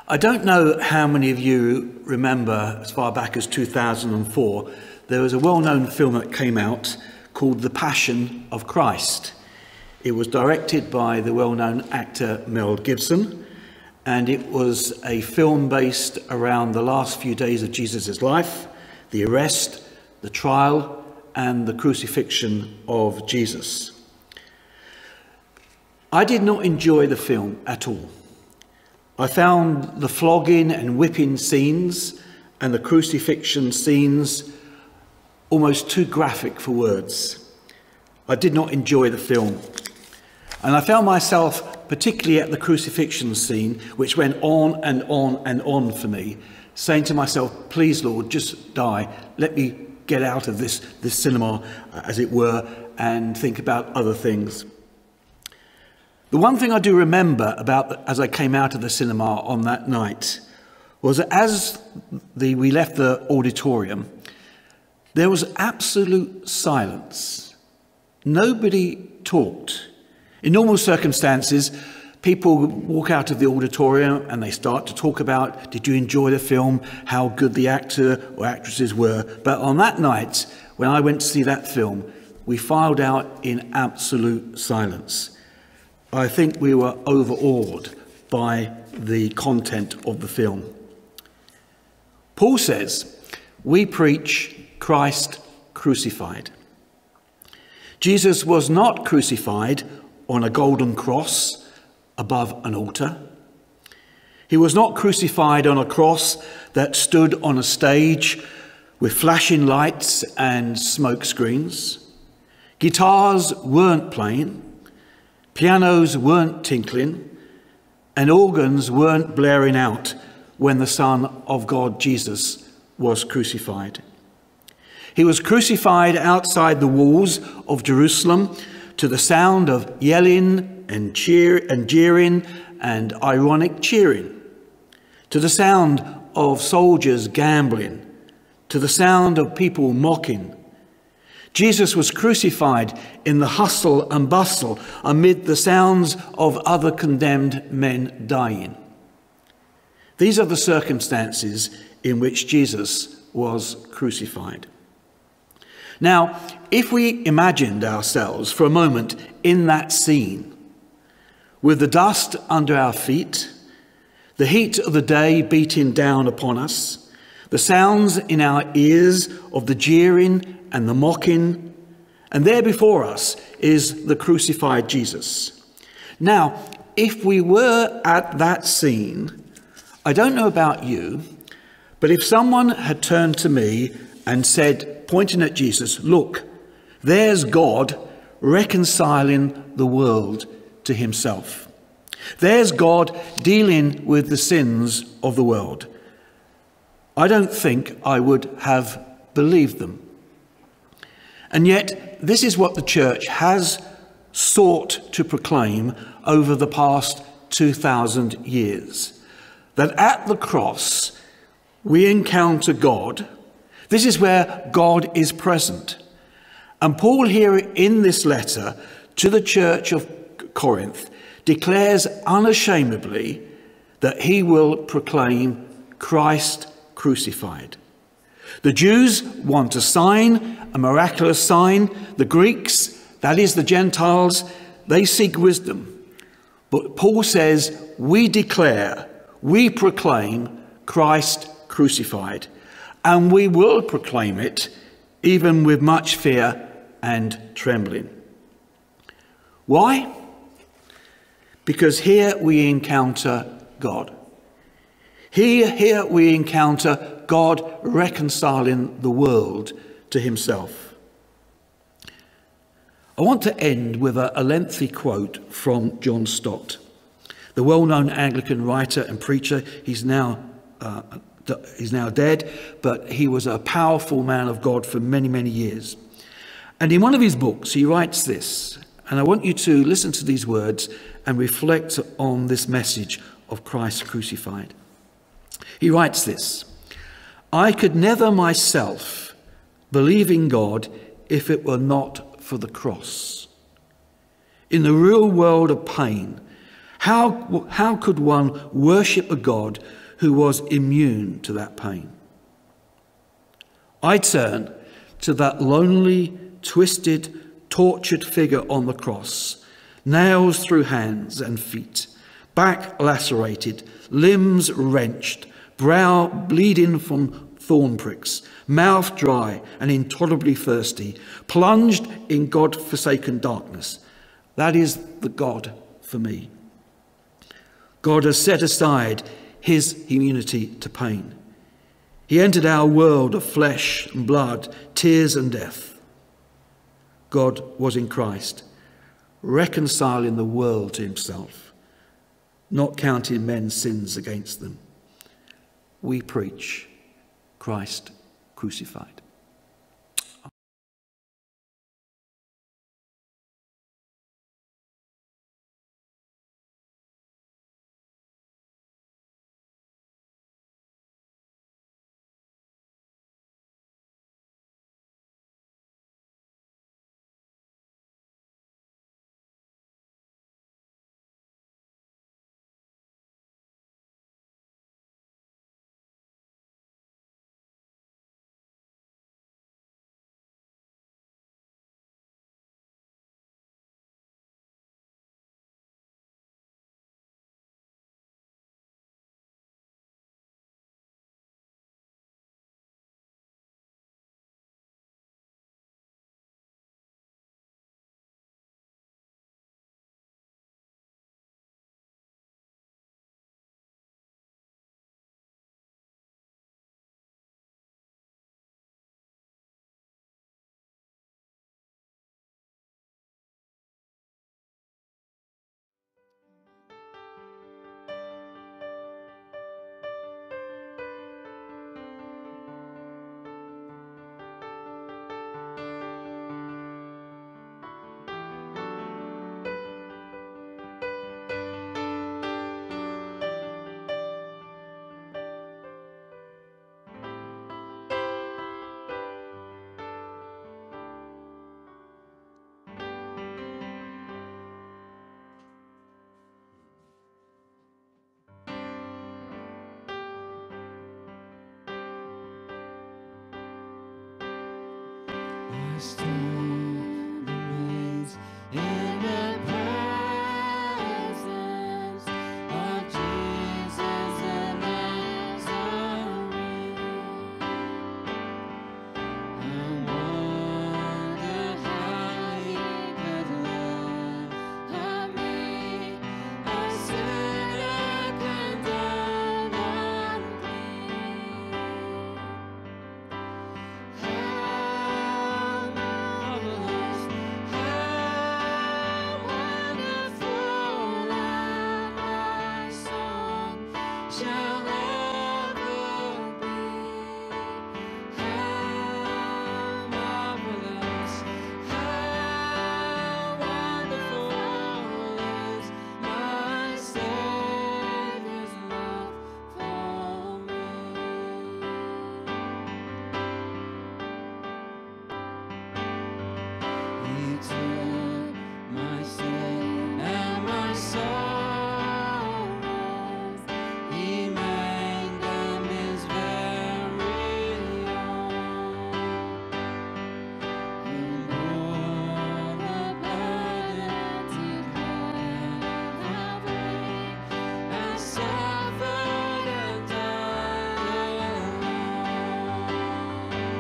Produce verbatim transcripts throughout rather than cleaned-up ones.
I don't know how many of you remember, as far back as two thousand four, there was a well-known film that came out called The Passion of Christ. It was directed by the well-known actor Mel Gibson, and it was a film based around the last few days of Jesus' life, the arrest, the trial, and the crucifixion of Jesus. I did not enjoy the film at all. I found the flogging and whipping scenes and the crucifixion scenes almost too graphic for words. I did not enjoy the film. And I found myself, particularly at the crucifixion scene, which went on and on and on for me, saying to myself, please, Lord, just die. Let me get out of this, this cinema, as it were, and think about other things. The one thing I do remember about as I came out of the cinema on that night was that as the, we left the auditorium, there was absolute silence. Nobody talked. In normal circumstances, people walk out of the auditorium and they start to talk about, did you enjoy the film, how good the actor or actresses were. But on that night, when I went to see that film, we filed out in absolute silence. I think we were overawed by the content of the film. Paul says, we preach Christ crucified. Jesus was not crucified on a golden cross above an altar. He was not crucified on a cross that stood on a stage with flashing lights and smoke screens. Guitars weren't playing. Pianos weren't tinkling, and organs weren't blaring out when the Son of God, Jesus, was crucified. He was crucified outside the walls of Jerusalem to the sound of yelling and cheer and jeering and ironic cheering, to the sound of soldiers gambling, to the sound of people mocking. Jesus was crucified in the hustle and bustle amid the sounds of other condemned men dying. These are the circumstances in which Jesus was crucified. Now, if we imagined ourselves for a moment in that scene, with the dust under our feet, the heat of the day beating down upon us, the sounds in our ears of the jeering and the mocking, and there before us is the crucified Jesus. Now, if we were at that scene, I don't know about you, but if someone had turned to me and said, pointing at Jesus, look, there's God reconciling the world to himself. There's God dealing with the sins of the world. I don't think I would have believed them. And yet, this is what the church has sought to proclaim over the past two thousand years. That at the cross, we encounter God. This is where God is present. And Paul here in this letter to the church of Corinth declares unashamedly that he will proclaim Christ crucified. The Jews want a sign, a miraculous sign. The Greeks, that is the Gentiles, they seek wisdom. But Paul says, we declare, we proclaim Christ crucified. And we will proclaim it, even with much fear and trembling. Why? Because here we encounter God. Here, here we encounter God reconciling the world to himself. I want to end with a, a lengthy quote from John Stott, the well-known Anglican writer and preacher. He's now, uh, he's now dead, but he was a powerful man of God for many, many years. And in one of his books, he writes this, and I want you to listen to these words and reflect on this message of Christ crucified. He writes this: I could never myself believe in God if it were not for the cross. In the real world of pain, How, how could one worship a God who was immune to that pain? I turn to that lonely, twisted, tortured figure on the cross, nails through hands and feet, back lacerated, limbs wrenched, brow bleeding from thorn pricks, mouth dry and intolerably thirsty, plunged in God-forsaken darkness. That is the God for me. God has set aside his immunity to pain. He entered our world of flesh and blood, tears and death. God was in Christ, reconciling the world to himself, not counting men's sins against them. We preach Christ crucified. Still remains in the presence of Jesus the Nazarene. I wonder how he could love me, a sinner condemned unclean.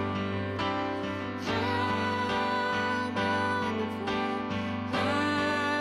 How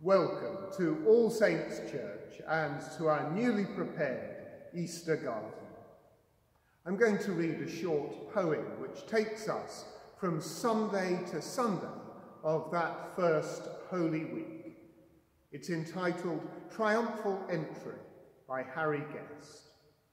Welcome to All Saints Church and to our newly prepared Easter garden. I'm going to read a short poem which takes us from Sunday to Sunday of that first Holy Week. It's entitled Triumphal Entry by Harry Guest.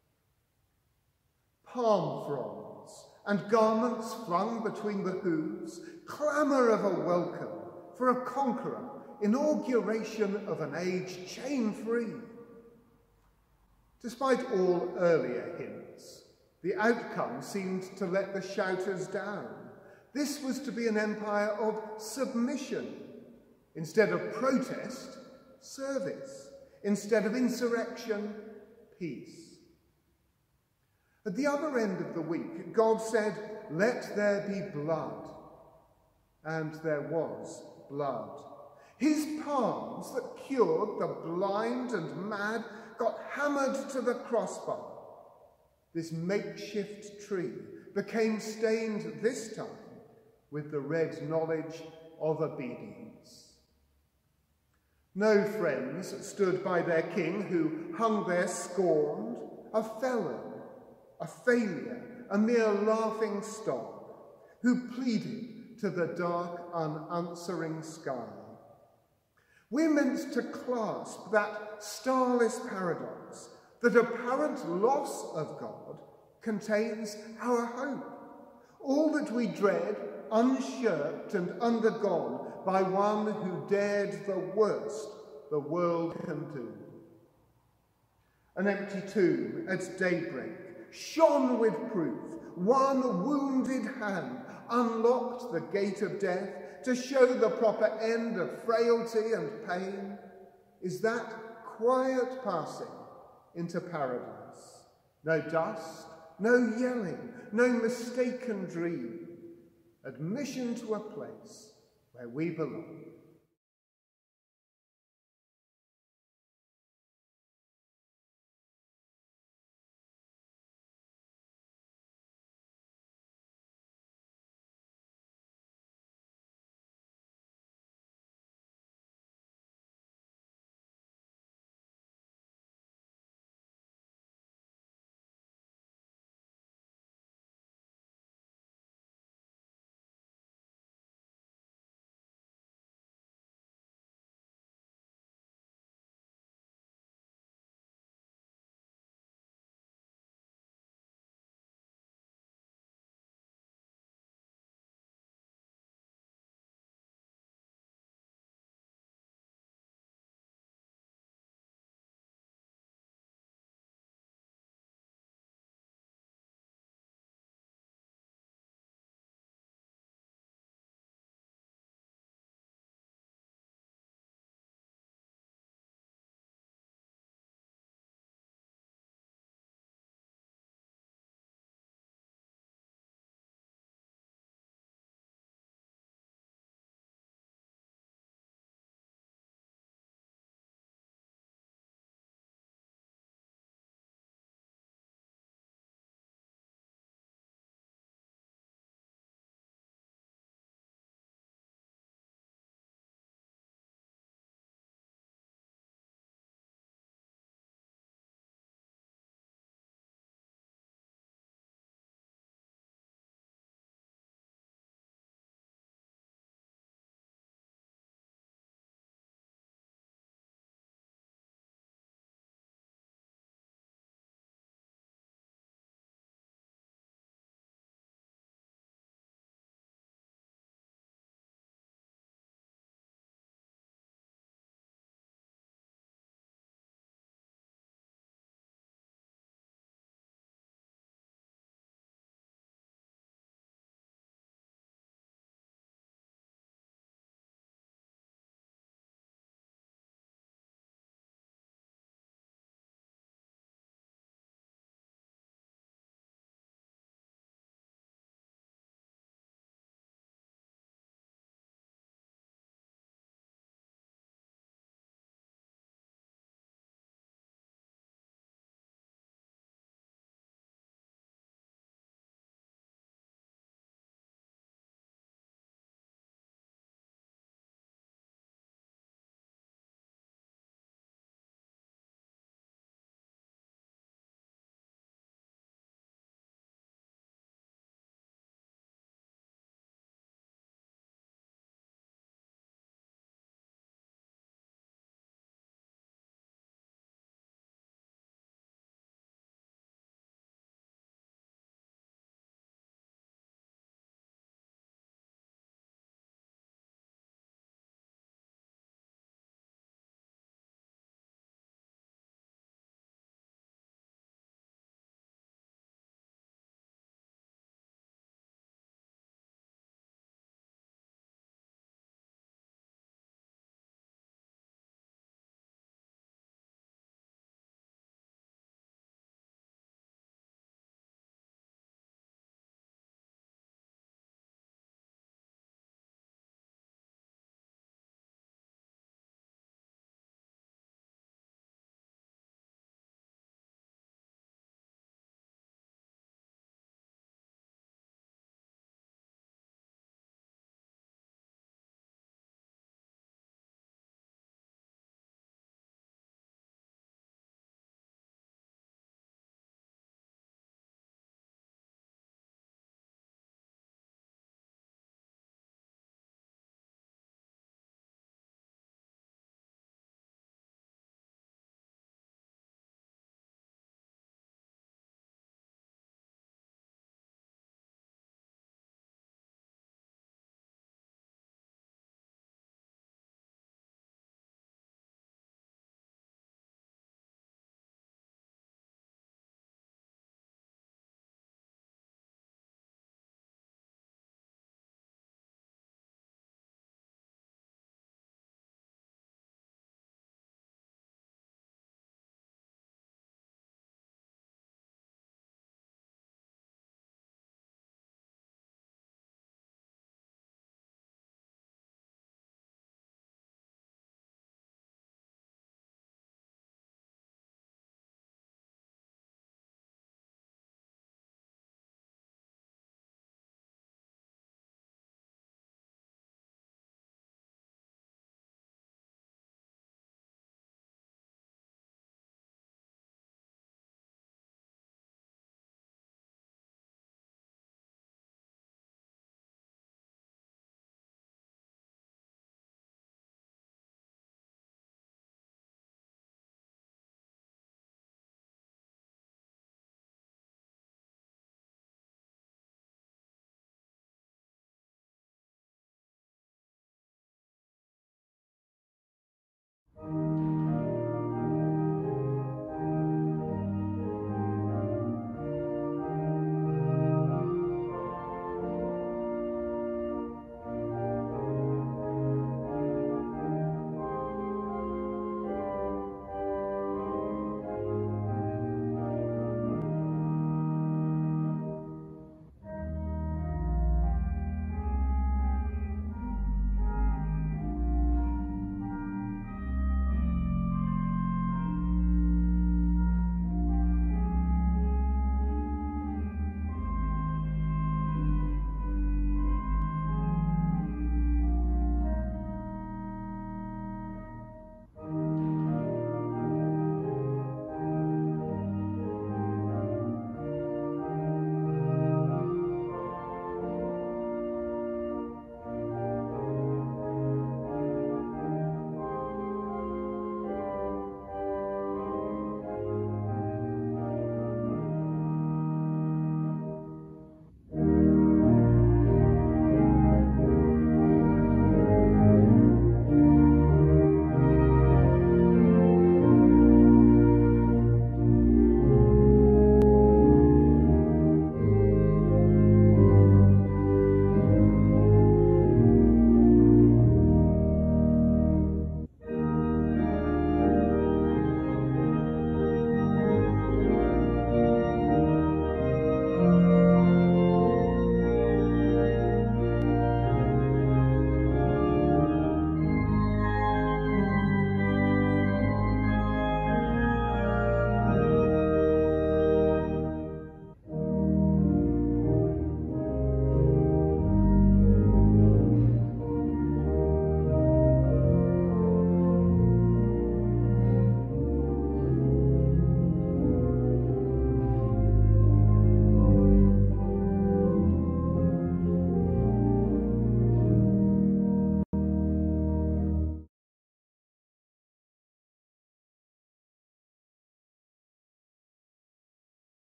Palm fronds and garments flung between the hooves, clamour of a welcome for a conqueror, inauguration of an age chain-free. Despite all earlier hints, the outcome seemed to let the shouters down. This was to be an empire of submission. Instead of protest, service. Instead of insurrection, peace. At the other end of the week, God said, "Let there be blood." And there was blood. His palms that cured the blind and mad got hammered to the crossbar. This makeshift tree became stained this time with the red knowledge of obedience. No friends stood by their king who hung there scorned, a felon, a failure, a mere laughing stock, who pleaded to the dark, unanswering sky. We're meant to clasp that starless paradox that apparent loss of God contains our hope. All that we dread, unshirked and undergone by one who dared the worst the world can do. An empty tomb at daybreak shone with proof. One wounded hand unlocked the gate of death to show the proper end of frailty and pain. Is that quiet passing into paradise? No dust, no yelling, no mistaken dream. Admission to a place where we belong.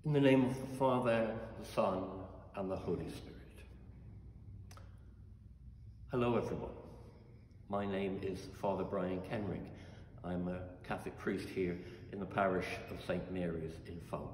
In the name of the Father, the Son, and the Holy Spirit. Hello everyone. My name is Father Brian Kenrick. I'm a Catholic priest here in the parish of Saint Mary's in Falmouth.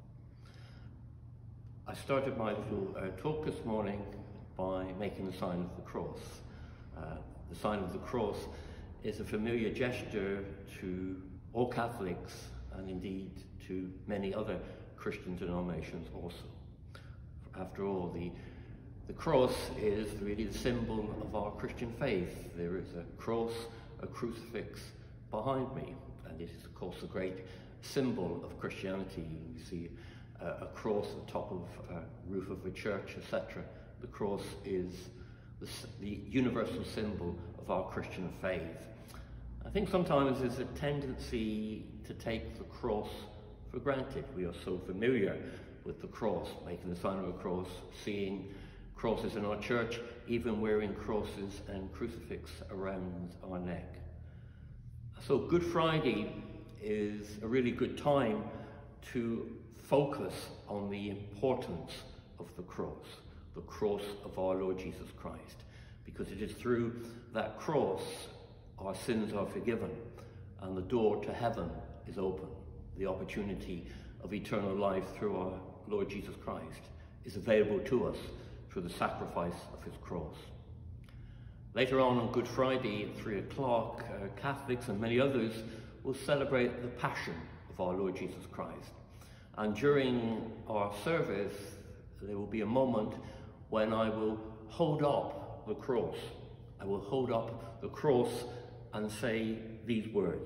I started my little uh, talk this morning by making the sign of the cross. Uh, the sign of the cross is a familiar gesture to all Catholics and indeed to many other Christian denominations also. After all, the, the cross is really the symbol of our Christian faith. There is a cross, a crucifix behind me, and it is of course a great symbol of Christianity. You see uh, a cross at the top of a roof of a church, et cetera. The cross is the, the universal symbol of our Christian faith. I think sometimes there's a tendency to take the cross for granted. We are so familiar with the cross, making the sign of a cross, seeing crosses in our church, even wearing crosses and crucifix around our neck. So Good Friday is a really good time to focus on the importance of the cross, the cross of our Lord Jesus Christ, because it is through that cross our sins are forgiven and the door to heaven is open. The opportunity of eternal life through our Lord Jesus Christ is available to us through the sacrifice of his cross. Later on on Good Friday at three o'clock, uh, Catholics and many others will celebrate the Passion of our Lord Jesus Christ. And during our service, there will be a moment when I will hold up the cross. I will hold up the cross and say these words: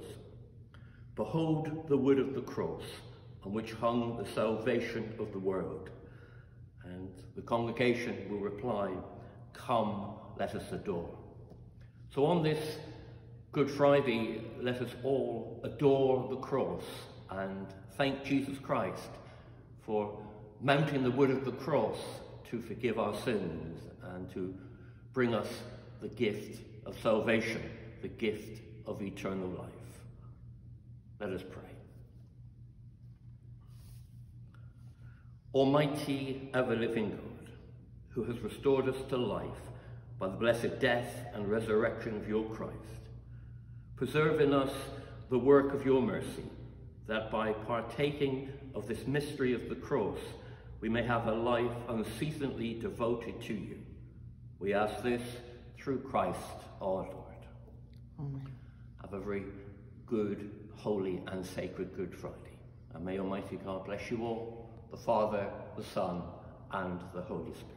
"Behold the wood of the cross, on which hung the salvation of the world." And the congregation will reply, "Come, let us adore." So on this Good Friday, let us all adore the cross and thank Jesus Christ for mounting the wood of the cross to forgive our sins and to bring us the gift of salvation, the gift of eternal life. Let us pray. Almighty, ever-living God, who has restored us to life by the blessed death and resurrection of your Christ, preserve in us the work of your mercy, that by partaking of this mystery of the cross, we may have a life unceasingly devoted to you. We ask this through Christ our Lord. Amen. Have a very good, holy and sacred Good Friday. And may Almighty God bless you all, the Father, the Son, and the Holy Spirit.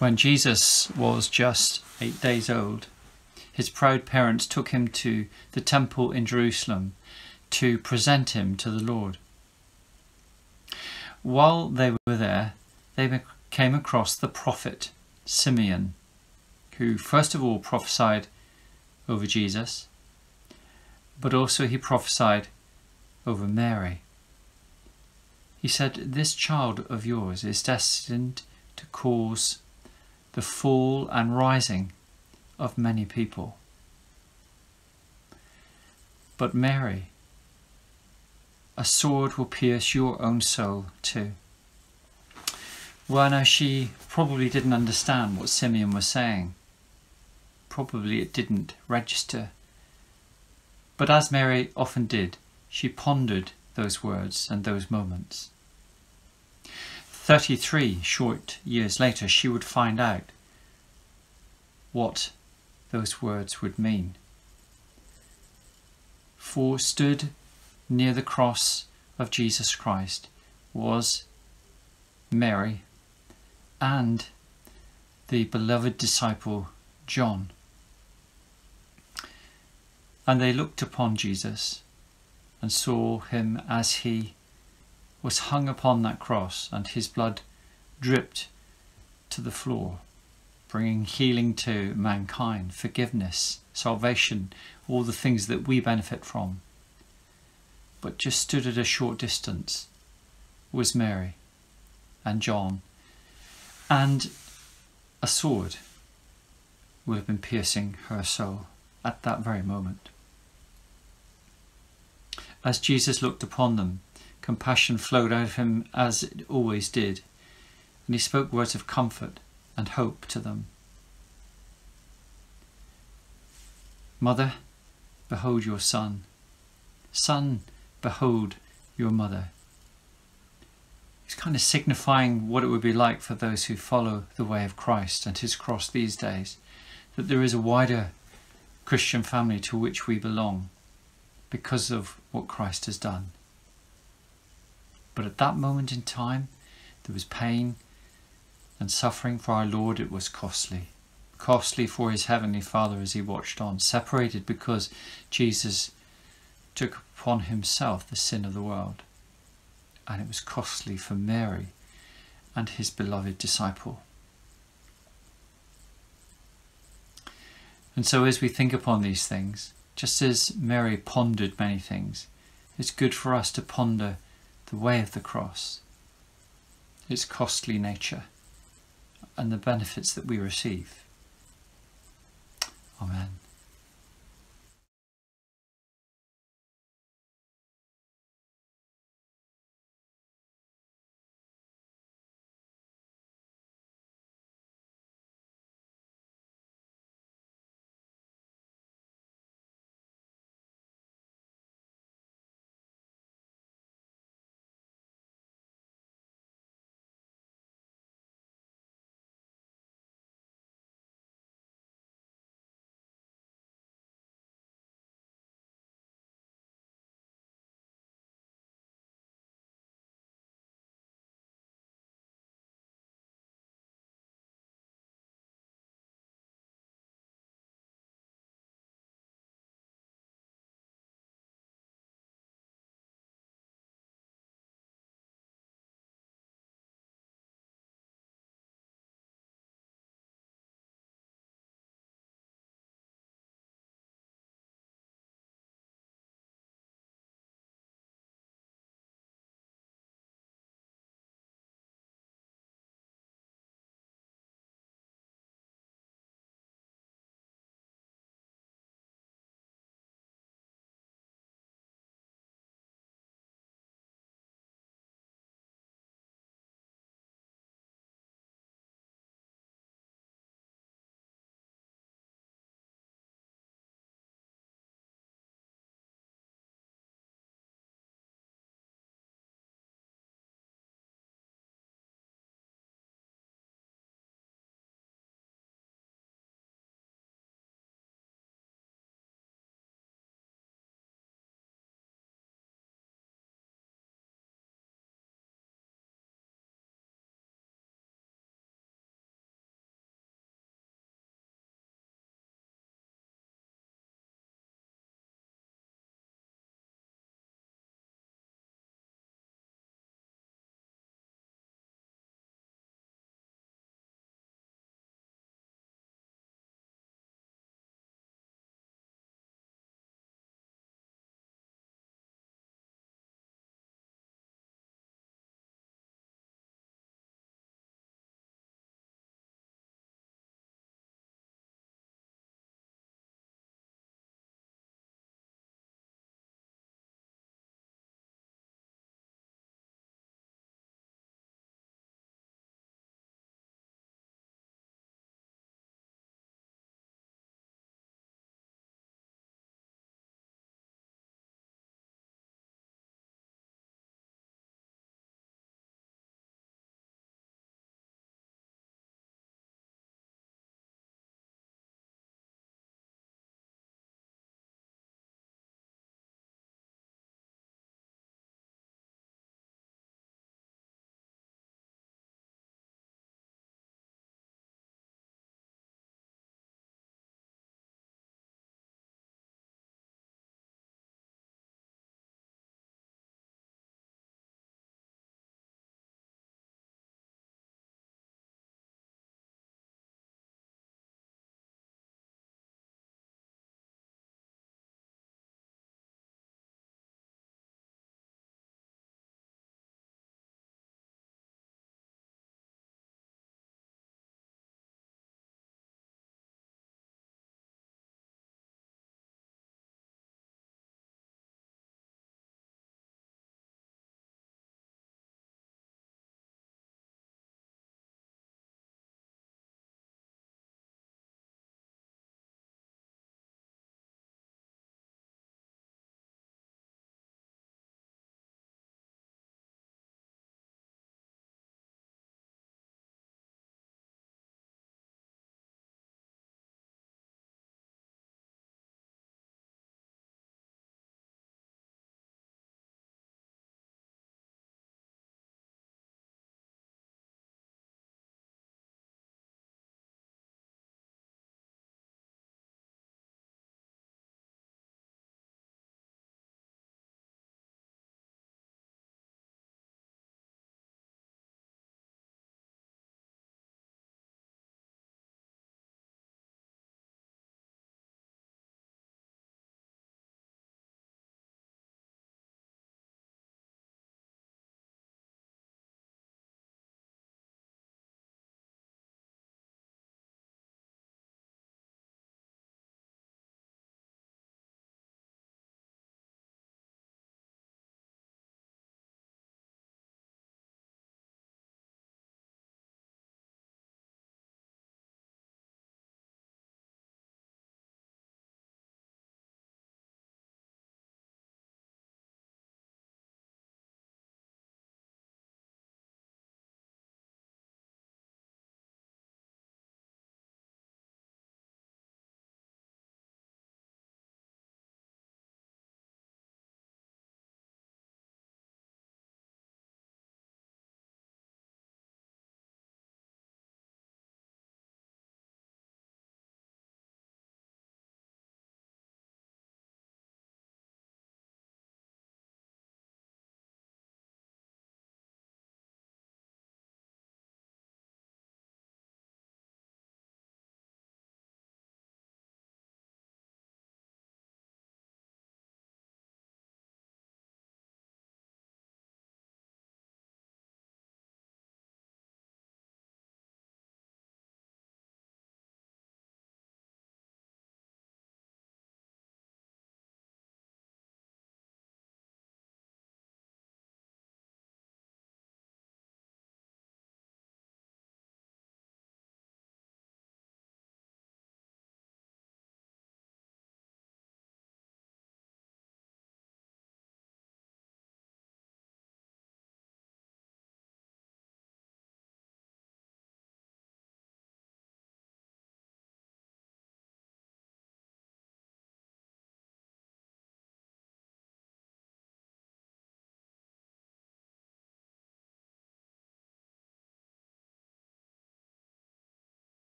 When Jesus was just eight days old, his proud parents took him to the temple in Jerusalem to present him to the Lord. While they were there, they came across the prophet Simeon, who first of all prophesied over Jesus, but also he prophesied over Mary. He said, "This child of yours is destined to cause the fall and rising of many people. But Mary, a sword will pierce your own soul too." Well, now she probably didn't understand what Simeon was saying. Probably it didn't register. But as Mary often did, she pondered those words and those moments. Thirty-three short years later, she would find out what those words would mean. For stood near the cross of Jesus Christ was Mary and the beloved disciple John. And they looked upon Jesus and saw him as he was hung upon that cross, and his blood dripped to the floor, bringing healing to mankind, forgiveness, salvation, all the things that we benefit from. But just stood at a short distance was Mary and John, and a sword would have been piercing her soul at that very moment. As Jesus looked upon them, compassion flowed out of him as it always did, and he spoke words of comfort and hope to them. "Mother, behold your son. Son, behold your mother." He's kind of signifying what it would be like for those who follow the way of Christ and his cross these days, that there is a wider Christian family to which we belong because of what Christ has done. But at that moment in time, there was pain and suffering for our Lord. It was costly. Costly for his heavenly Father as he watched on, separated because Jesus took upon himself the sin of the world. And it was costly for Mary and his beloved disciple. And so as we think upon these things, just as Mary pondered many things, it's good for us to ponder the way of the cross, its costly nature, and the benefits that we receive. Amen.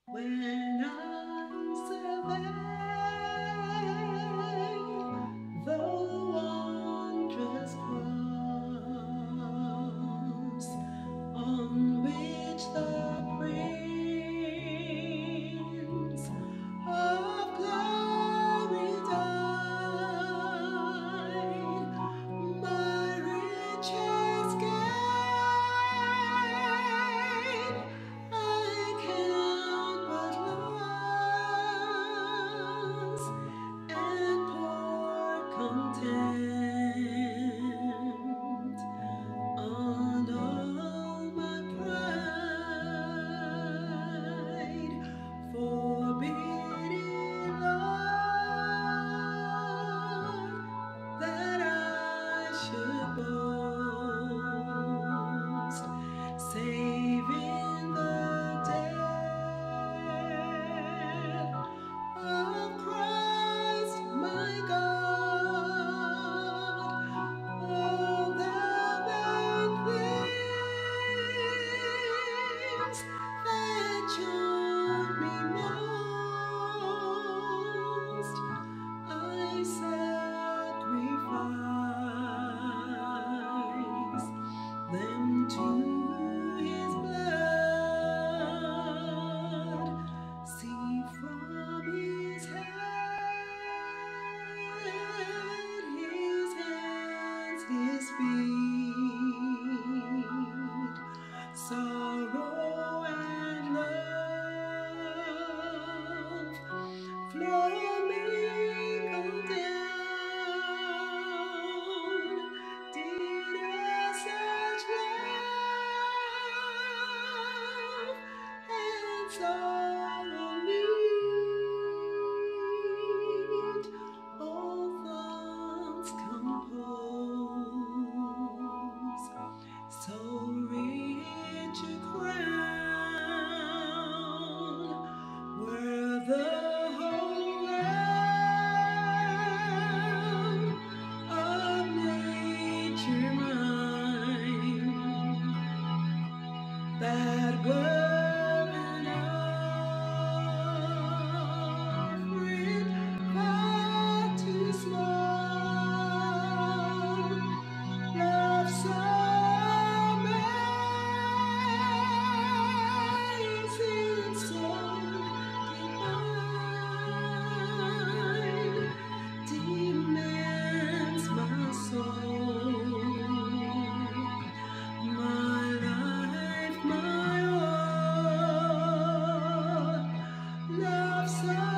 When I survey the wondrous cross on which the Prince of Glory died, my riches gain, I count but loss and pour content on all my pride, forbidding, Lord, that I should boast, save in the death of Christ my God. All the vain things that charm me most, I sacrifice them to His blood. See from His head, His hands, His feet, sorrow and love flow mingled down. Did a such love and sorrow meet, all thoughts compose, so rich a crown were the whole realm of nature mine, that were an offering far too small. Love so amazing, so divine, demands my soul, my life, my all. Love so